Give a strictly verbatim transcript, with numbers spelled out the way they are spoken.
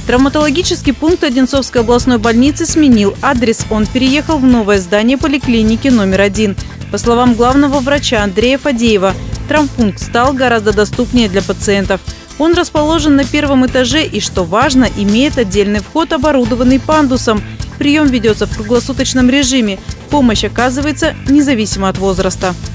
Травматологический пункт Одинцовской областной больницы сменил адрес. Он переехал в новое здание поликлиники номер один. По словам главного врача Андрея Фадеева, травмпункт стал гораздо доступнее для пациентов. Он расположен на первом этаже и, что важно, имеет отдельный вход, оборудованный пандусом. Прием ведется в круглосуточном режиме. Помощь оказывается независимо от возраста.